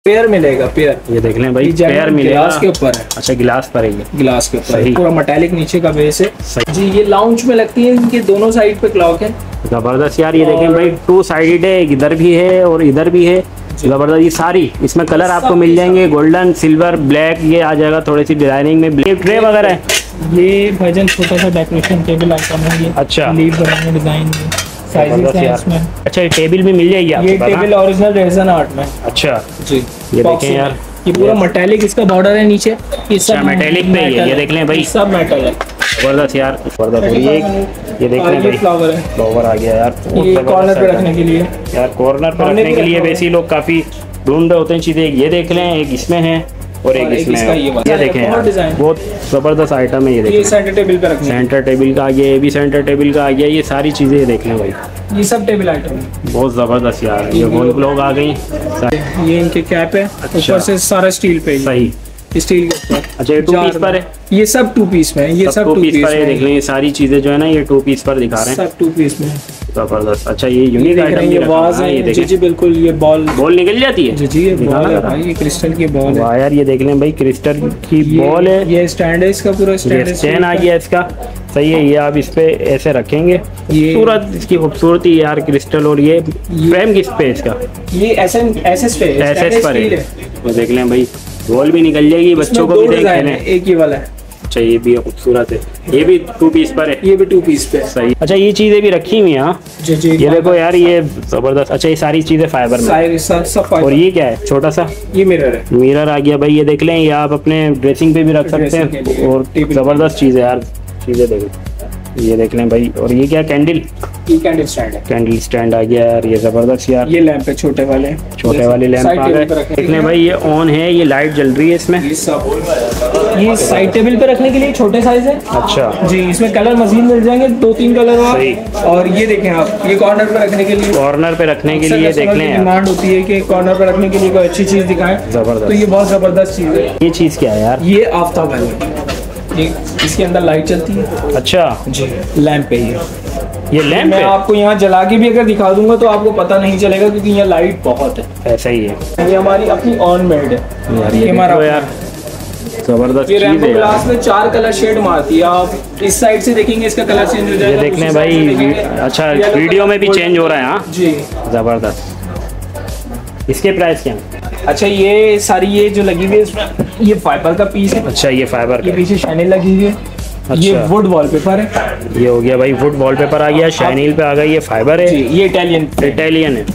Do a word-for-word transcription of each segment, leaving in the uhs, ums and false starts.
Pair मिलेगा, pair. ये देख लें भाई, पेयर मिलेगा। गिलास के ऊपर है। अच्छा, गिलास पर है ये, गिलास के ऊपर है, पूरा मेटालिक नीचे का बेस है जी। ये लाउंज में लगती है, इनके दोनों साइड पे क्लॉक है। जबरदस्त यार, ये देखें भाई, टू साइडेड है, इधर भी है और इधर भी है। जबरदस्त, ये सारी इसमें कलर आपको मिल जाएंगे, गोल्डन, सिल्वर, ब्लैक, ये आ जाएगा थोड़ी सी डिजाइनिंग में। ब्लैक ट्रे वगैरह है। ये भजन छोटा सा डेकोरेशन टेबल आइटम है ये। अच्छा, लीफ बनाने डिजाइन में साइजेस हैं इसमें। अच्छा, ये टेबल भी मिल जाएगी आपको? ये टेबल ओरिजिनल रेज़न आर्ट में। अच्छा जी, ये देखें यार, ये पूरा मेटालिक इसका बॉर्डर है नीचे। ये सब मेटालिक पे है, ये देख लें भाई, सब मेटल है। जबरदस्त यार, जबरदस्त। ये ये देख लें भाई, फ्लावर है, फ्लावर आ गया यार, ये कॉर्नर पे रखने के लिए। यार कॉर्नर पे रखने के लिए वैसे ही लोग काफी ढूंढ रहे होते हैं चीजें। ये देख लें, एक इसमें है और एक इसमें है। ये देखें यार, बहुत जबरदस्त आइटम है। ये देखें, सेंटर टेबल पे रखने, सेंटर टेबल का आ गया, ये भी सेंटर टेबल का आ गया। ये सारी चीजें देख लें भाई, ये सब टेबल आइटम है, बहुत जबरदस्त यार। ये गोल ग्लोब आ गई, ये इनके कैप है, ऊपर से सारा स्टील पे, सही स्टील के ऊपर। अच्छा, ये टू पीस पर है, ये सब टू पीस में, ये सब टू पीस पर है। देख लें, ये सारी चीजें जो है ना, ये टू पीस पर दिखा रहे हैं, सब टू पीस में। जबरदस्त। अच्छा, ये यूनिक आइटम ये वाज है, ये जी जी बिल्कुल, ये बॉल बॉल निकल जाती है। जी जी, ये बॉल है भाई, ये क्रिस्टल की बॉल है। वाह यार, ये देख लें भाई, क्रिस्टल की बॉल है। ये स्टैंड है इसका, पूरा स्टैंड स्टैंड आ गया इसका, सही है। ये आप इस पे ऐसे रखेंगे, खूबसूरत इसकी खूबसूरती यार, क्रिस्टल। और ये फ्रेम किस पे इसका? ये एस एस पे, एस एस पर है। तो देख लें भाई, बॉल भी निकल जाएगी, बच्चों को भी देख लें, एक ही वाला है। अच्छा, ये भी खूबसूरत है, ये भी टू पीस पर है, ये भी टू पीस पे, सही। अच्छा, ये चीजें भी रखी हुई हैं। जी जी, ये देखो यार, ये जबरदस्त। अच्छा, ये सारी चीजें फाइबर में, सब। और ये क्या है? छोटा सा ये मिरर है, मिरर आ गया भाई। ये देख लें, ये आप अपने ड्रेसिंग पे भी रख सकते हैं, और जबरदस्त चीज है यार। चीजें देखो, ये देख लें भाई। और ये क्या? कैंडल, ये कैंडल स्टैंड है, कैंडल स्टैंड आ गया यार, ये जबरदस्त यार। ये लैंप है, छोटे वाले, छोटे वाले लैंप आ गए। देख लें भाई, ये ऑन है, ये लाइट जल रही है इसमें। ये साइड टेबल पे रखने के लिए छोटे साइज है। अच्छा जी, इसमें कलर मजीद मिल जाएंगे, दो तीन कलर और। और ये देखें आप, ये कॉर्नर पे रखने के लिए, कॉर्नर पे रखने के लिए देख लें, डिमांड होती है कि कॉर्नर पे रखने के लिए कोई अच्छी चीज दिखाएं। जबरदस्त, तो ये बहुत जबरदस्त चीज है। ये चीज क्या है यार? ये आफ्ताब है, ये इसके अंदर लाइट चलती है। अच्छा जी, लैंप पे ये ये लैंप मैं आपको यहाँ जला के भी अगर दिखा दूंगा तो आपको पता नहीं चलेगा, क्योंकि यहाँ लाइट बहुत है। ऐसा ही है, ये हमारी अपनी ऑन मेड है यार। ये हमारा यार जबरदस्त ये चीज रेनबो है ग्लास में चार कलर शेड मारती है। आप इस साइड से देखेंगे, इसका कलर चेंज हो जाएगा। ये देख लें भाई, अच्छा वीडियो में भी चेंज हो रहा है। हाँ जी, जबरदस्त। इसके प्राइस क्या है? अच्छा, ये सारी ये जो लगी हुई है इसमें, ये फाइबर का पीस है। अच्छा, ये फाइबर, ये पीछे शाइनिंग लगी हुई है। अच्छा, ये वुड वॉलपेपर है। ये हो गया भाई, वुड वॉलपेपर आ गया, शाइनिंग पे आ गई, ये फाइबर है। जी, ये इटालियन इटालियन है।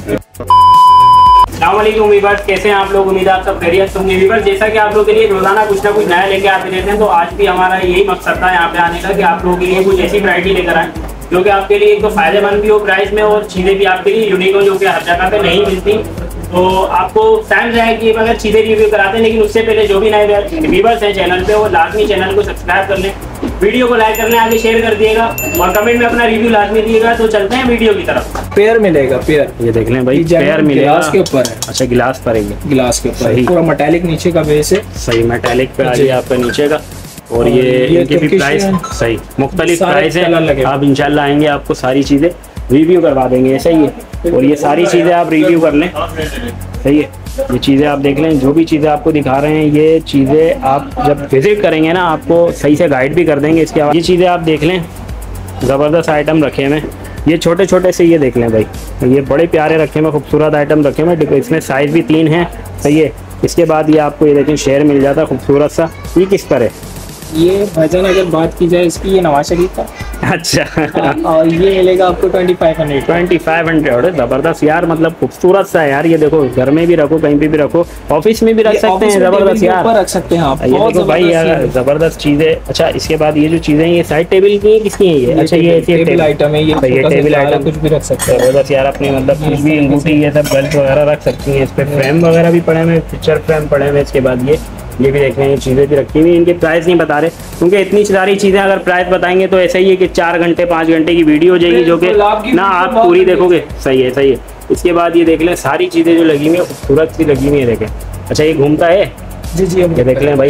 अस्सलाम वालेकुम वीवर्स, कैसे हैं आप लोग? उम्मीद है आप सब खैरियत होंगे। वीवर्स, जैसा कि आप लोगों के लिए रोजाना कुछ ना कुछ नया लेके आते रहते हैं, तो आज भी हमारा यही मकसद था यहाँ पे आने का कि आप लोगों के लिए कुछ ऐसी वैरायटी लेकर आए जो कि आपके लिए एक तो फायदेमंद भी हो प्राइस में, और चीज़ें भी आपके लिए यूनिक हो, जो कि हर जगह पे नहीं मिलती। तो आपको टाइम रहे कि अगर चीज़ें रिव्यू कराते हैं, लेकिन उससे पहले जो भी नए व्यूवर्स हैं चैनल पे, वो लाजमी चैनल को सब्सक्राइब कर लें, वीडियो को लाइक कर लें, आगे शेयर कर दिएगा, और कमेंट में अपना रिव्यू लाजमी दिएगा। तो चलते हैं वीडियो की तरफ। पेयर मिलेगा, पेयर। ये देख लें भाई, पेयर मिलेगा, गिलास के ऊपर है। अच्छा, गिलास पर है, गिलास के ऊपर पूरा मेटालिक नीचे का बेस है। सही, मेटालिक पे आ गया आपका नीचे का। और ये इनके भी प्राइस सही मुख्तलिफ प्राइस है। आप इंशाल्लाह आएंगे, आपको सारी चीज़ें रिव्यू करवा देंगे, ऐसा ही है। और ये सारी चीज़ें आप रिव्यू कर लें, सही है। ये चीज़ें आप देख लें, जो भी चीज़ें आपको दिखा रहे हैं, ये चीज़ें आप जब विजिट करेंगे ना, आपको सही से गाइड भी कर देंगे। इसके बाद ये चीज़ें आप देख लें, ज़बरदस्त आइटम रखे हुए। ये छोटे छोटे से ये देख लें भाई, ये बड़े प्यारे रखे हुए, खूबसूरत आइटम रखे हुए। इसमें साइज़ भी तीन है, सही है। इसके बाद ये आपको ये देखें शेयर मिल जाता है खूबसूरत सा। ये किस पर है? ये भजन अगर बात की जाए इसकी, ये नवाज शरीफ का। अच्छा, और ये मिलेगा आपको twenty five hundred twenty five hundred जबरदस्त यार, मतलब खूबसूरत सा है यार। ये देखो, घर में भी रखो, कहीं पे भी रखो, ऑफिस में भी रख सकते हैं, जबरदस्त यार, रख सकते हैं आप। ये देखो भाई यार, जबरदस्त चीजें। अच्छा, इसके बाद ये जो चीजें, ये साइड टेबल की किसकी है? ये अच्छा, ये टेबल आइटम है, ये टेबल आइटम कुछ भी रख सकते हैं, जबरदस्त यार। अपनी मतलब कुछ भी अंगूठी, ये सब बेल्ट वगैरह रख सकती हैं। इस पे फ्रेम वगैरह भी पड़े हुए, पिक्चर फ्रेम पड़े हुए। इसके बाद ये ये भी देख रहे हैं, चीज़ें भी रखी हुई। इनके प्राइस नहीं बता रहे, क्योंकि इतनी सारी चीज़ें अगर प्राइस बताएंगे तो ऐसा ही है कि चार घंटे पाँच घंटे की वीडियो हो जाएगी, जो कि ना आप पूरी देखोगे। सही है, सही है। इसके बाद ये देख लें, सारी चीज़ें जो लगी हुई हैं खूबसूरत सी लगी हुई है, देखें। अच्छा, ये घूमता है। जी जी, ये देख लें भाई,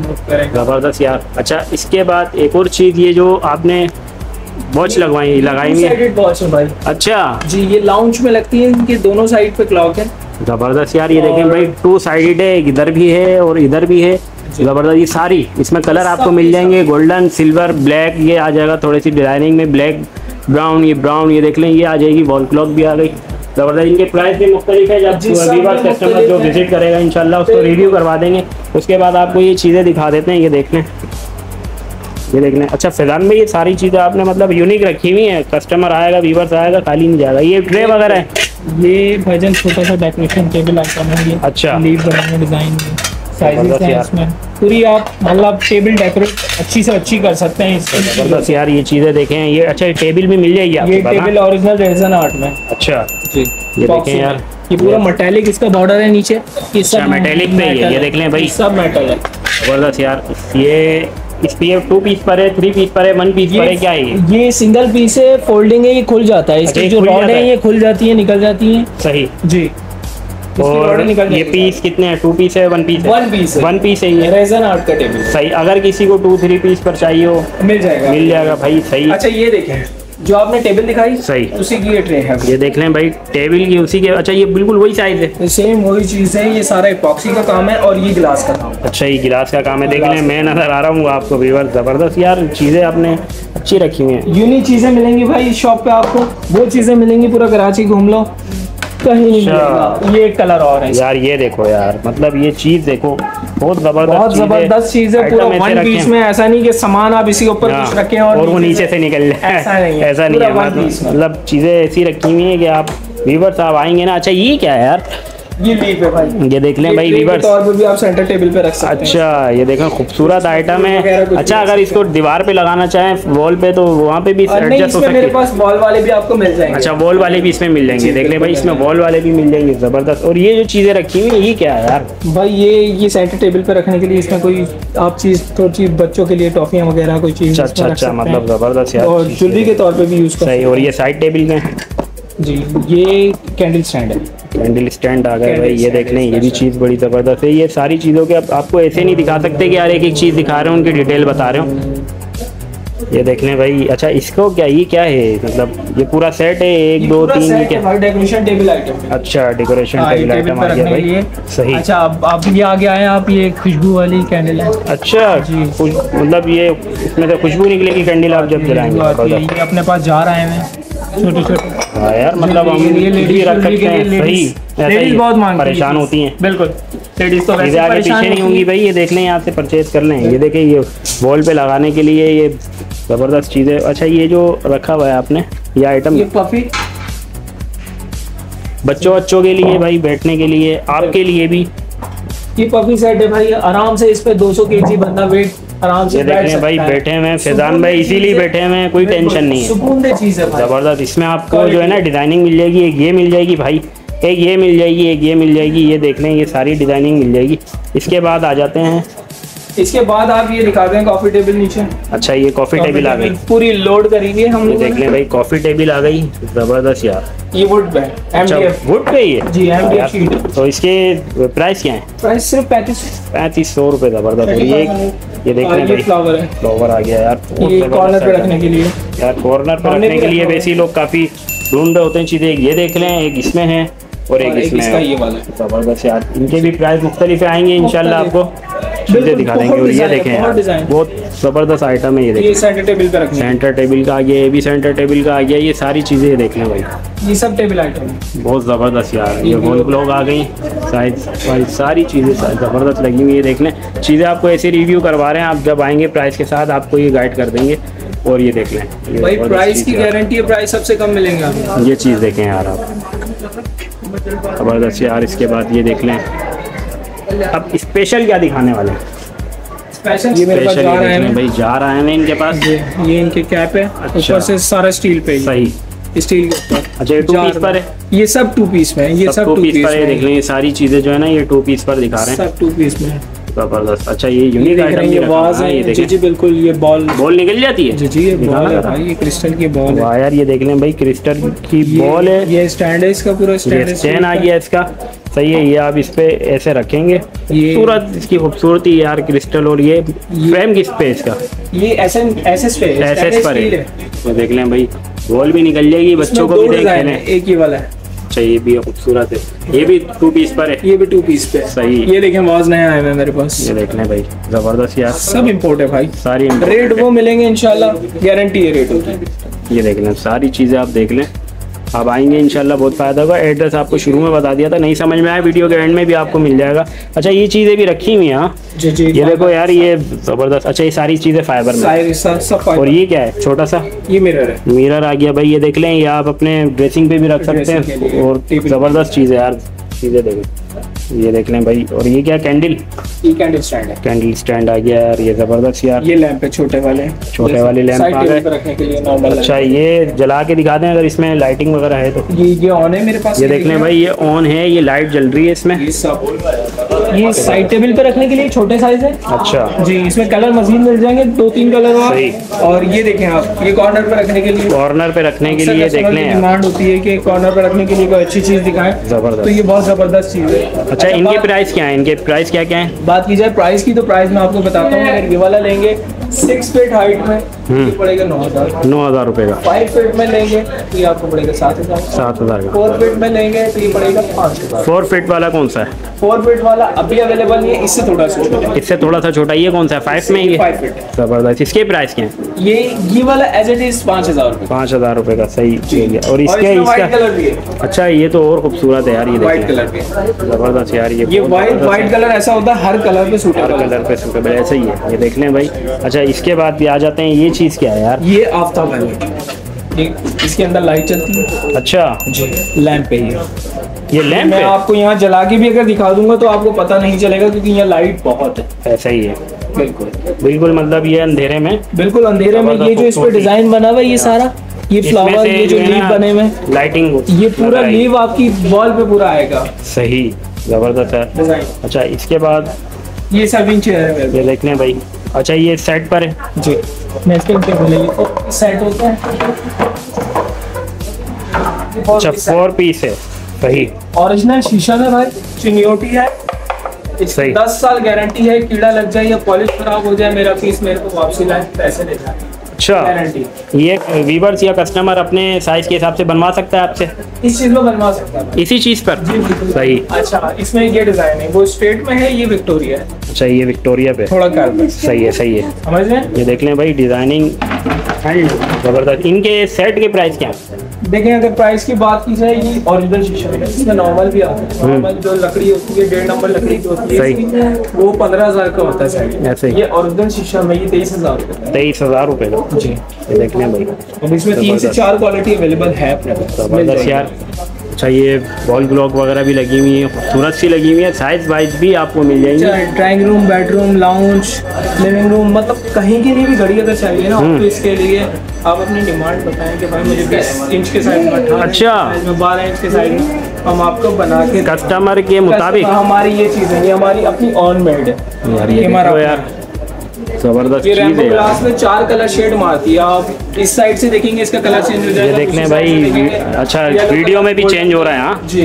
ज़बरदस्त यार। अच्छा, इसके बाद एक और चीज़, ये जो आपने वॉच लगवाई लगाई हुई है। वॉच है भाई। अच्छा जी, ये लाउंज में लगती है, इनके दोनों साइड पे क्लॉक है। जबरदस्त यार, ये देखें भाई टू साइडेड है, इधर भी है और इधर भी है। जबरदस्त, ये सारी इसमें कलर आपको मिल जाएंगे, गोल्डन, सिल्वर, ब्लैक, ये आ जाएगा थोड़ी सी डिजाइनिंग में, ब्लैक, ब्राउन, ये ब्राउन, ये देख लें, ये आ जाएगी, वॉल क्लॉक भी आ गई। जबरदस्त, इनके प्राइस भी मुख्तलिफ है। जब वीवर कस्टमर जो विजिट करेगा इंशाल्लाह उसको रिव्यू करवा देंगे। उसके बाद आपको ये चीज़ें दिखा देते हैं, ये देख लें, ये देख लें। अच्छा फैजान भाई, ये सारी चीज़ें आपने मतलब यूनिक रखी हुई हैं, कस्टमर आएगा, वीवर्स आएगा, खाली नहीं जाएगा। ये ट्रे वगैरह है, ये भाईजान छोटा सा डेकोरेशन टेबल आइटम है ये। अच्छा, लीफ बनाने डिजाइन में साइजेस हैं इसमें पूरी, आप मतलब टेबल डेकोरेट अच्छी से अच्छी कर सकते हैं इसमें। जबरदस्त यार, ये चीज़ें देखें, ये अच्छा टेबल भी मिल जाएगी आपको? ये टेबल ओरिजिनल रेज़न आर्ट में। अच्छा जी, ये देखें यार, ये पूरा मेटालिक इसका बॉर्डर है नीचे, ये सब मेटालिक पे है, ये देख लें भाई, सब मेटल है। जबरदस्त यार, ये इस पे टू पीस पर है, थ्री पीस पर है, वन पीस पर है, क्या है ये? ये सिंगल पीस है, फोल्डिंग है, ये खुल जाता है। इसकी जो रॉड है ये खुल जाती है, निकल जाती है। सही जी। और ये पीस कितने हैं? टू पीस है, वन पीस है? वन पीस है, वन पीस है ये रेज़न आर्ट का टेबल। सही, अगर किसी को टू थ्री पीस पर चाहिए हो मिल जाएगा, मिल जाएगा भाई। सही। अच्छा ये देखें, जो आपने टेबल दिखाई सही, उसी की ये ट्रे है, ये देख लें भाई, टेबल की उसी के। अच्छा ये बिल्कुल वही साइज है, सेम वही चीज़ है। ये सारा इपॉक्सी का काम है और ये गिलास का काम है। अच्छा ये गिलास का काम है, देख लें, मैं नजर आ रहा हूँ आपको व्यूअर। जबरदस्त यार, चीज़ें आपने अच्छी रखी हुई हैं, यूनिक चीज़ें मिलेंगी भाई इस शॉप पे आपको, वो चीज़ें मिलेंगी, पूरा कराची घूम लो कहीं नहीं मिलेगा। ये एक कलर और है यार, ये देखो यार, मतलब ये चीज़ देखो, बहुत जबरदस्त, बहुत जबरदस्त चीज़ है। पूरा वन पीस में, ऐसा नहीं कि सामान आप इसी के ऊपर कुछ रखें और, और वो नीचे से निकल जाए, ऐसा नहीं है, ऐसा नहीं है। मतलब चीज़ें ऐसी रखी हुई हैं कि आप व्यूअर साहब आएंगे ना। अच्छा ये क्या है यार? ये लीफ है भाई, ये देख लें भाई व्यूअर्स, तौर पे भी आप सेंटर टेबल पे रख सकते हैं। अच्छा ये देखें, खूबसूरत आइटम है। अच्छा अगर इसको दीवार पे लगाना चाहें वॉल पे तो वहाँ पे भी एडजस्ट हो सकती है? मेरे पास वॉल वाले भी आपको मिल जाएंगे। अच्छा वॉल वाले भी इसमें मिल जाएंगे, देख लें भाई, इसमें वॉल वाले भी मिल जाएंगे। जबरदस्त। और ये जो चीज़ें रखी हुई है ये क्या है यार? भाई ये ये सेंटर टेबल पे रखने के लिए, इसमें कोई आप चीज़ थोड़ी चीज बच्चों के लिए टॉफियाँ वगैरह कोई चीज़। अच्छा अच्छा, मतलब जबरदस्त यार, और ज्वेलरी के तौर पे भी यूज़ कर। सही। और ये साइड टेबल में जी, ये कैंडल स्टैंड है, कैंडल स्टैंड आ गया भाई, ये देख लें, ये भी चीज़ बड़ी ज़बरदस्त है। ये सारी चीज़ों के आप, आपको ऐसे नहीं दिखा सकते कि यार एक एक चीज़ दिखा रहे हो, उनकी डिटेल बता रहे हो। ये देख लें भाई। अच्छा इसको क्या, ये क्या है मतलब? ये पूरा सेट है, एक दो तीन, ये क्या? Decoration table item. अच्छा डेकोरेशन टेबल आइटम आ गया भाई, सही। अच्छा अब आप ये आ गया है, आप ये खुशबू वाली कैंडल है। अच्छा जी, मतलब ये इसमें से खुशबू निकलेगी कैंडल आप जब जलाएंगे। ये अपने पास जा रहे हैं छोटे छोटे। हाँ यार, मतलब हम ये लेडीज रख सकते हैं। सही, लेडीज बहुत मांगती परेशान होती हैं। बिल्कुल, लेडीज तो वैसे आगे पीछे नहीं होंगी भाई। ये देख लें, यहाँ से परचेज कर लें। ये देखें, ये वॉल पे लगाने के लिए ये जबरदस्त चीज़ है। अच्छा ये जो रखा हुआ है आपने, ये आइटम, ये पफी बच्चों बच्चों के लिए भाई, बैठने के लिए, आपके लिए भी ये पफी सेट है भाई। आराम से इस पे दो सौ केजी बंदा वेट आराम से बैठ सकता है भाई। बैठे हुए फैजान भाई, इसीलिए बैठे हुए हैं, कोई टेंशन नहीं है, सुकून दे चीज़ है। जबरदस्त। इसमें आपको जो है ना डिजाइनिंग मिल जाएगी, एक ये मिल जाएगी भाई, एक ये मिल जाएगी, एक ये मिल जाएगी। ये देख लें, ये सारी डिजाइनिंग मिल जाएगी। इसके बाद आ जाते हैं, इसके बाद आप ये दिखा दें कॉफी टेबल नीचे। अच्छा ये कॉफी टेबल आ गई, पूरी लोड करेंगे हम। देख लें भाई, कॉफी टेबल आ गई, जबरदस्त यार। ये वुड पे, अच्छा वुड पे ही है जी, एमडीएफ शीट। तो इसके प्राइस क्या है? प्राइस सिर्फ पैंतीस पैंतीस सौ रुपये, जबरदस्त। और ये ये देख लें भाई, फ्लावर है, फ्लावर आ गया यार, ये कॉर्नर पे रखने के लिए। यार कॉर्नर पे रखने के लिए वैसे ही लोग काफी ढूंढ रहे होते हैं चीजें। ये देख लें, एक इसमें है और एक इसमें है, ये वाला जबरदस्त यार। इनके भी प्राइस मुख्तलिफ आएंगे इंशाल्लाह, आपको चीजें दिखा देंगे। और ये देखें यार, बहुत जबरदस्त आइटम है। ये देखिए, सेंटर टेबल पे रखने, सेंटर टेबल का आ गया, ये भी सेंटर टेबल का आ गया। ये सारी चीजें देख लें भाई, ये सब टेबल आइटम बहुत जबरदस्त यार। ये वॉल क्लॉक आ गई, साइज वाइज सारी चीजें जबरदस्त लगी हुई है। देख लें, चीजें आपको ऐसे रिव्यू करवा रहे हैं, आप जब आएंगे प्राइस के साथ आपको ये गाइड कर देंगे। और ये देख लें भाई, प्राइस की गारंटी है, प्राइस सबसे कम मिलेंगे आपको। ये चीज़ देखें यार आप, जबरदस्त यार। इसके बाद ये देख लें, अब स्पेशल क्या दिखाने वाले हैं? स्पेशल ये मेरे पास जा रहा है भाई, जा रहा है ना इनके पास। ये, ये इनके कैप है, ऊपर से सारा स्टील पे। सही, स्टील के ऊपर। अच्छा ये टू पीस पर है? ये सब टू पीस में है, ये सब टू पीस पर है। देख लें, ये सारी चीजें जो है ना, ये टू पीस पर दिखा रहे हैं, सब टू पीस में है, जबरदस्त। अच्छा ये यूनिक आइटम ये वाज है, जी जी बिल्कुल। ये बॉल बॉल निकल जाती है, जी जी, ये बॉल है भाई, ये क्रिस्टल की बॉल है। वाह यार, ये देख लें भाई, क्रिस्टल की बॉल है। ये स्टैंड है इसका, पूरा स्टैंड स्टैंड आ गया इसका, सही है। ये आप इस पे ऐसे रखेंगे, खूबसूरत इसकी खूबसूरती यार, क्रिस्टल। और ये फ्रेम किस पे इसका? ये एसएस एसएस पे एसएस पर है। तो देख लें भाई, बॉल भी निकल जाएगी, बच्चों को भी देख लें। एक ही वाला है, अच्छा ये भी खूबसूरत है, ये भी टू पीस पर है, ये भी टू पीस पे सही। ये देखें वाज नया आया है मेरे पास, ये देख लें भाई जबरदस्त यार, सब इम्पोर्ट है भाई, सारी रेट वो मिलेंगे इंशाल्लाह, गारंटी है रेट होगी। ये देख लें सारी चीज़ें आप देख लें, आप आएंगे इंशाल्लाह बहुत फ़ायदा होगा। एड्रेस आपको शुरू में बता दिया था, नहीं समझ में आया वीडियो के एंड में भी आपको मिल जाएगा। अच्छा ये चीज़ें भी रखी हुई हैं, हाँ जी जी, ये देखो यार ये ज़बरदस्त। अच्छा ये सारी चीज़ें फाइबर में, सब और ये क्या है छोटा सा, ये मिरर है, मिरर आ गया भाई, ये देख लें, ये आप अपने ड्रेसिंग पे भी रख सकते हैं, और ज़बरदस्त चीज़ है यार, चीज़ें देखें, ये देख लें भाई। और ये क्या कैंडल, ये कैंडल स्टैंड है, कैंडल स्टैंड आ गया यार, ये ज़बरदस्त यार। ये लैंप है छोटे वाले, छोटे वाले लैंप आ गए रखने के लिए नॉर्मल। अच्छा ये जला के दिखा दें अगर इसमें लाइटिंग वगैरह है तो। ये ये ऑन है मेरे पास, ये देख लें भाई, ये ऑन है, ये लाइट जल रही है इसमें। ये सब ये साइड टेबल पे रखने के लिए छोटे साइज है। अच्छा जी, इसमें कलर मजीद मिल जाएंगे, दो तीन कलर और। सही। और ये देखें आप, ये कॉर्नर पे रखने के लिए, कॉर्नर पे रखने के लिए देख लें, डिमांड होती है कि कॉर्नर पे रखने के लिए कोई अच्छी चीज दिखाएं, जबरदस्त। तो ये बहुत जबरदस्त चीज है। अच्छा इनके प्राइस क्या है, इनके प्राइस क्या क्या है? बात की जाए प्राइस की, तो प्राइस मैं आपको बताता हूँ। अगर ये वाला लेंगे सिक्स फीट हाइट में, ये पड़ेगा नौ हजार नौ हजार रुपए का। फाइव फीट में लेंगे तो ये आपको पड़ेगा सात हजार सात हजार का। फोर फीट में लेंगे तो ये पड़ेगा पाँच हजार फोर फीट वाला कौन सा है? फोर फीट वाला अभी अवेलेबल नहीं है, इससे थोड़ा सा छोटा, इससे थोड़ा सा छोटा, ये कौन सा है? फाइव में ये फाइव फीट। जबरदस्त। इसके प्राइस क्या है? ये ये वाला एज इट इज पाँच हजार रुपये पाँच हजार रुपए का, सही। और इसके इसमें व्हाइट इसका कलर भी है, अच्छा ये तो और खूबसूरत है यार, ये व्हाइट देखिए कलर भी है। जबरदस्त यार, ये ये व्हाइट व्हाइट कलर ऐसा होता है हर कलर पे सूट हर कलर पे सूटेबल, ऐसा ही है, ये देख लें भाई। अच्छा इसके बाद भी आ जाते हैं, ये चीज़ क्या है यार? ये आफ्ताब है, ये इसके अंदर लाइट चलती है। अच्छा जी, लैंप है ये ये लैंप मैं है? आपको यहाँ जला के भी अगर दिखा दूंगा तो आपको पता नहीं चलेगा, क्योंकि यहाँ लाइट बहुत है। ऐसा ही है बिल्कुल बिल्कुल, मतलब ये अंधेरे में, बिल्कुल अंधेरे में, ये जो इस पे डिजाइन बना हुआ है ये सारा, ये फ्लावर, ये जो लीव बने हुए, लाइटिंग, ये पूरा लीव आपकी वॉल पे पूरा आएगा। सही, जबरदस्त है डिजाइन। अच्छा इसके बाद ये सब इंच है, ये देख लें भाई। अच्छा ये सेट पर है जी, मैं इसके ऊपर बोलेंगे सेट होता है। अच्छा फोर पीस है, सही। ओरिजिनल शीशा है भाई, चिनियोटी है, सही। दस साल गारंटी है, कीड़ा लग जाए या पॉलिश खराब हो जाए मेरा पीस मेरे को वापसी लाए, पैसे ले जाए। अच्छा गारंटी। ये वीवर्स या कस्टमर अपने साइज के हिसाब से बनवा सकता है आपसे? इस चीज में बनवा सकता है, इसी चीज पर? जी बिल्कुल। सही। अच्छा इसमें ये डिजाइन है, वो स्ट्रेट में है, ये विक्टोरिया है। अच्छा ये विक्टोरिया पे, थोड़ा कार्बन। सही है सही है, समझ में? ये देख लें भाई, डिजाइनिंग जबरदस्त। इनके सेट के प्राइस क्या है? देखें अगर प्राइस की बात की जाए, ये ओरिजिनल शीशा है, इसमें नॉर्मल भी आता है, नॉर्मल जो लकड़ी होती है डेढ़ नंबर लकड़ी जो होती है सही। वो पंद्रह हजार का होता है सेट, ऐसे ही। ये ओरिजिनल शीशा में ये तेईस हजार रुपये तेईस हजार रुपए का जी। ये देख लें भाई, अब इसमें तीन से चार क्वालिटी अवेलेबल है अपने पास, मिल जबरदस्त जाएगी। यार। अच्छा ये वॉल ब्लॉक वगैरह भी लगी हुई है, खूबसूरत सी लगी हुई है, साइज वाइज भी आपको मिल जाएंगी। Drawing room, bedroom, lounge, living room, मतलब कहीं के लिए भी घड़ी अगर चाहिए ना ऑफिस के लिए, आप अपनी डिमांड बताएं कि भाई मुझे बीस इंच के साइज में, अठारह अच्छा। साइज में, बारह इंच के साइज में, हम आपको बना के कस्टमर के मुताबिक। हमारी ये चीज़ है, ये हमारी अपनी ऑन मेड है यार, ये हमारा देखो यार जबरदस्त ये चीज रैम्बो है ग्लास यार। में चार कलर शेड मारती है, आप इस साइड से देखेंगे इसका कलर चेंज हो जाएगा, ये देख लें दूसरी भाई, साइड से देखेंगे, अच्छा येलो वीडियो में भी कलर चेंज हो रहा है, हाँ जी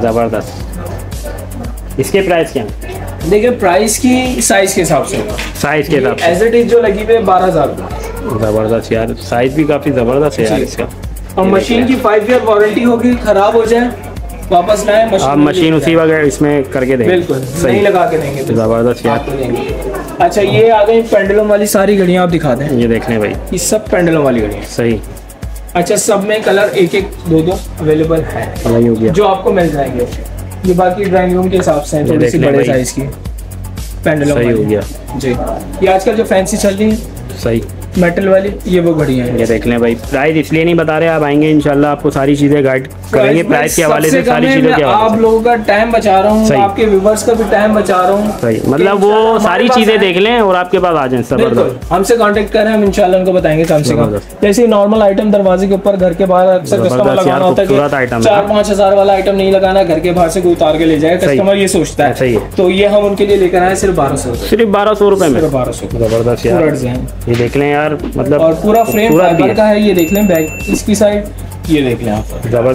जबरदस्त। इसके प्राइस क्या है? देखिए प्राइस की साइज के हिसाब से, साइज के हिसाब से एज इट इज जो लगी हुई है बारह हजार जबरदस्त यार, साइज भी काफी जबरदस्त है यार जी। इसका। और मशीन की फाइव ईयर वारंटी होगी, खराब हो जाए वापस लाए मशीन, आप मशीन उसी वगैरह इसमें करके देंगे? बिल्कुल सही, नहीं लगा के देंगे तो जबरदस्त यार। आपको देंगे। अच्छा ये आ गई पेंडुलम वाली सारी घड़ियां, आप दिखा दें, ये देख लें भाई, ये सब पेंडुलम वाली घड़ियां। सही। अच्छा सब में कलर एक एक दो दो अवेलेबल है, यही हो गया जो आपको मिल जाएंगे। ये बाकी ड्राइंग रूम के हिसाब से है, थोड़ी देख सी लें बड़े भाई। साइज की पेंडुलम सही हो वाली गया जी। ये आजकल जो फैंसी चल रही है सही, मेटल वाली, ये वो घड़ियां हैं। ये देख लें भाई। प्राइस इसलिए नहीं बता रहे, आप आएंगे इंशाल्लाह आपको सारी चीजें गाइड करेंगे प्राइस के हवाले से, सारी चीजों के हवाले आप लोगों का टाइम बचा रहा हूँ, सही। आपके व्यूवर्स का भी टाइम बचा रहा हूँ, सही, मतलब वो सारी चीजें देख लें और आपके पास आ जाएं। जबरदस्त, हमसे कांटेक्ट करें, हम इंशाल्लाह उनको बताएंगे कम से कम। जबरदस्त। जैसे नॉर्मल आइटम दरवाजे के ऊपर घर के बाहर अक्सर कस्टमर जबरदस्त यार, लगाना होता है खूबसूरत आइटम कि है। चार पाँच हजार वाला आइटम नहीं लगाना, घर के बाहर से कोई उतार के ले जाए, सही। कस्टमर ये सोचता है। सही है। तो ये हम उनके लिए लेकर आए सिर्फ बारह सौ सिर्फ बारह सौ रुपए में, सिर्फ बारह सौ जबरदस्त पूरा यार। डिजाइन ये देख लें यार, मतलब और पूरा फ्रेम खूबसूरत भी फाइबर है। का है, ये देख लें बैक इसकी साइड, ये देख लें आप, जबरदस्त।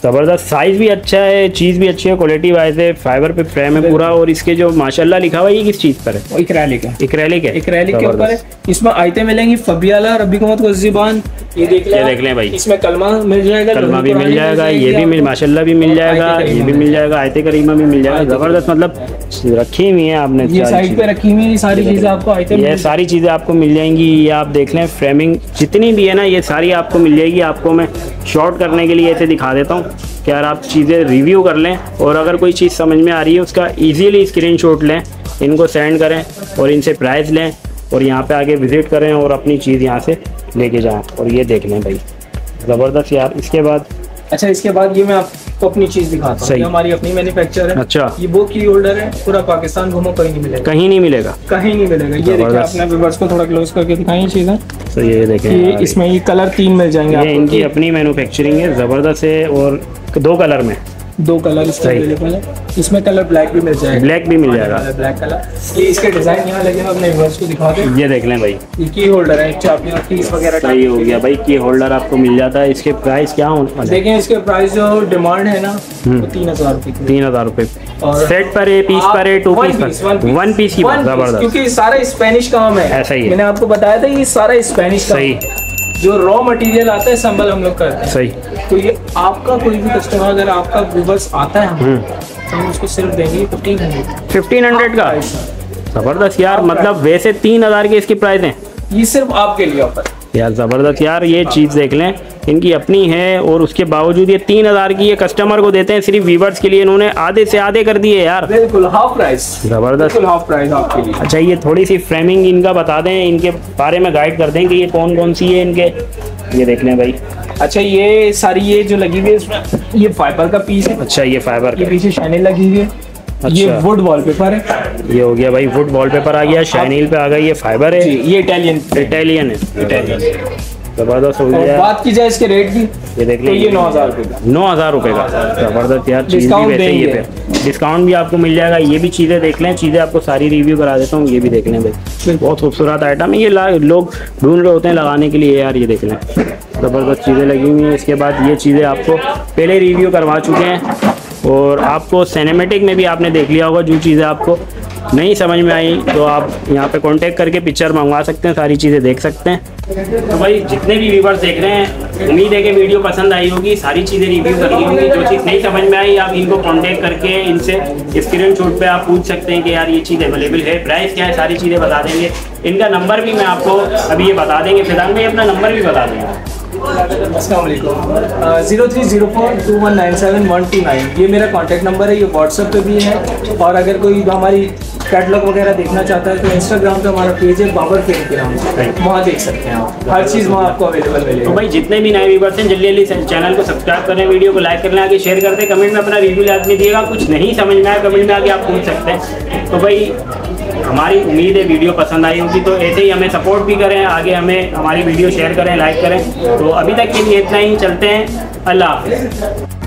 ज़बरदस्त, साइज़ भी अच्छा है, चीज़ भी अच्छी है, क्वालिटी वाइज है, फाइबर पे फ्रेम है पूरा। और इसके जो माशाल्लाह लिखा हुआ है ये किस चीज़ पर है? इक्रेलिक है, इक्रेलिक है, इक्रेलिक के ऊपर है। इसमें आयतें मिलेंगी फबियाला, रब्बी कुमत ज़ुबान, ये देख लें, ये देख लें भाई, इसमें कलमा मिल जाएगा, कलमा भी मिल जाएगा, ये भी मिल माशाल्लाह भी मिल जाएगा, ये भी मिल जाएगा, आयते करीमा भी मिल जाएगा। ज़बरदस्त, मतलब रखी हुई है आपने, ये साइड पे रखी हुई है सारी चीज़ें आपको, आयतें ये सारी चीज़ें आपको मिल जाएंगी। ये आप देख लें, फ्रेमिंग जितनी भी है ना ये सारी आपको मिल जाएगी। आपको मैं शॉर्ट करने के लिए ऐसे दिखा देता हूँ कि यार आप चीज़ें रिव्यू कर लें, और अगर कोई चीज़ समझ में आ रही है उसका ईजीली स्क्रीनशॉट लें, इनको सेंड करें और इनसे प्राइस लें, और यहाँ पे आके विज़िट करें और अपनी चीज़ यहाँ से लेके जाएं। और ये देख लें भाई, ज़बरदस्त यार। इसके बाद अच्छा, इसके बाद ये मैं आपको अपनी चीज़ दिखाता हूँ, हमारी अपनी मैन्युफैक्चर है। अच्छा, ये वो की होल्डर है, पूरा पाकिस्तान घूमो कहीं नहीं मिलेगा, कहीं नहीं मिलेगा, कहीं नहीं मिलेगा। ये देखिए, आपने व्यूअर्स को थोड़ा क्लोज करके दिखाई चीज़ें। तो ये देखें, ये इसमें ये कलर तीन मिल जाएंगे, ये इनकी अपनी मैन्युफैक्चरिंग है, ज़बरदस्त है। और दो कलर में, दो कलर इसके अवेलेबल है। इसमें कलर ब्लैक भी मिल जाएगा, ब्लैक भी मिल जाएगा, ब्लैक कलर। ये इसके डिजाइन यहाँ लगे, अपने व्यूअर्स को दिखा दें। ये देख लें भाई, ये की होल्डर है, चाबी और कीज वगैरह। सही हो गया भाई, की होल्डर आपको मिल जाता है। इसके प्राइस क्या होने? देखिए, इसके प्राइस जो डिमांड है ना, वो तीन हजार रुपये तीन हजार रुपये और सेट पर है, पीस पर है, टू पीस पर, वन पीस की बात। ज़बरदस्त, क्योंकि सारा स्पेनिश काम है, ऐसा ही है, मैंने आपको बताया था ये सारा स्पेनिश काम। सही, जो रॉ मटेरियल आता है संभल हम लोग करते हैं। सही। तो ये आपका कोई भी कस्टमर अगर आपका व्यूअर्स आता है तो हम उसको सिर्फ देंगे फिफ्टीन हंड्रेड फिफ्टीन हंड्रेड का। ज़बरदस्त यार, मतलब वैसे तीन हजार की इसकी प्राइस है, ये सिर्फ आपके लिए ऑफर यार। ज़बरदस्त यार, ये चीज़ देख लें, इनकी अपनी है और उसके बावजूद ये तीन हजार की ये कस्टमर को देते हैं सिर्फ व्यूअर्स के लिए। इन्होंने आधे से आधे कर दिए यार, बिल्कुल हाफ प्राइस। ज़बरदस्त, हाफ प्राइस आपके लिए। अच्छा, ये थोड़ी सी फ्रेमिंग इनका बता दें, इनके बारे में गाइड कर दें कि ये कौन कौन सी है इनके। ये देख लें भाई, अच्छा, ये सारी ये जो लगी हुई है इसमें, ये फाइबर का पीस है। अच्छा, ये फाइबर के पीछे शाइनिंग लगी हुई है। अच्छा, ये वुड वॉलपेपर है। ये हो गया भाई, वुड वॉलपेपर आ गया, शाइनिंग पे आ गया, ये फाइबर है, ये इटालियन इटालियन है, इटालियन। ज़बरदस्त हो गया। बात की जाए इसके रेट की, ये देख तो ये नौ हजार रुपये का, नौ हजार रुपये का। ज़बरदस्त यार, चीज़ भी वैसे ही है, डिस्काउंट भी आपको मिल जाएगा। ये भी चीज़ें देख लें, चीज़ें आपको सारी रिव्यू करा देता हूँ। ये भी देख लें भाई, बहुत खूबसूरत आइटम है, ये लोग ढूंढ रहे होते हैं लगाने के लिए यार। ये देख लें, ज़बरदस्त चीज़ें लगी हुई हैं। इसके बाद ये चीज़ें आपको पहले रिव्यू करवा चुके हैं, और आपको सिनेमेटिक में भी आपने देख लिया होगा। जो चीज़ें आपको नहीं समझ में आई तो आप यहाँ पे कांटेक्ट करके पिक्चर मंगवा सकते हैं, सारी चीज़ें देख सकते हैं। तो भाई, जितने भी व्यूवर्स देख रहे हैं, उम्मीद है कि वीडियो पसंद आई होगी, सारी चीज़ें रिव्यू कर ली होंगी। जो चीज़ नहीं समझ में आई आप इनको कांटेक्ट करके इनसे स्क्रीनशॉट पे आप पूछ सकते हैं कि यार ये चीज़ अवेलेबल है, प्राइस क्या है, सारी चीज़ें बता देंगे। इनका नंबर भी मैं आपको अभी ये बता देंगे, फिलहाल में अपना नंबर भी बता देंगे। अस्सलाम वालेकुम, zero three zero four two one nine seven one two nine ये मेरा कॉन्टैक्ट नंबर है। ये व्हाट्सएप पे भी है, और अगर कोई हमारी कैटलॉग वगैरह देखना चाहता है तो इंस्टाग्राम पे हमारा पेज है बाबर फेम के नाम से, वहाँ देख सकते हैं आप, हर चीज़ वहाँ आपको अवेलेबल मिलेगी। तो भाई, जितने भी नए व्यूवर्स हैं जल्दी जल्दी चैनल को सब्सक्राइब करें, वीडियो को लाइक करना, आगे शेयर करते, कमेंट में अपना रिव्यू लाजमी दिएगा। कुछ नहीं समझ में आया कमेंट में आके आप पूछ सकते हैं। तो भाई, हमारी उम्मीद है वीडियो पसंद आई होगी, तो ऐसे ही हमें सपोर्ट भी करें, आगे हमें हमारी वीडियो शेयर करें, लाइक करें। तो अभी तक के लिए इतना ही, चलते हैं, अल्लाह हाफ़िज़।